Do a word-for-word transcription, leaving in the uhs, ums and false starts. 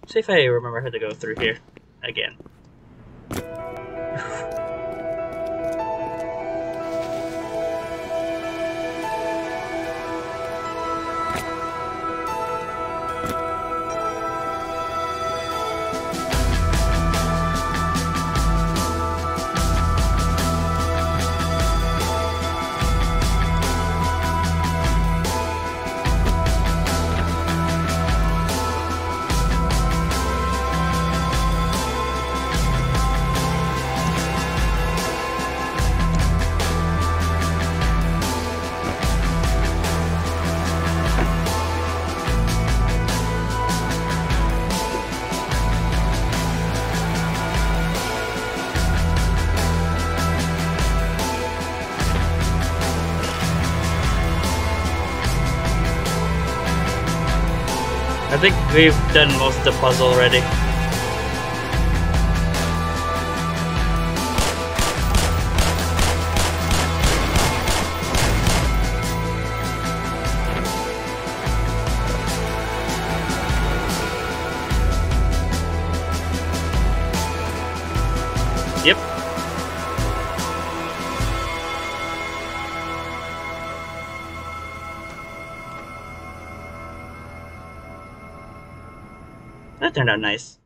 See if I remember how to go through here again. I think we've done most of the puzzle already. Yep. That turned out nice.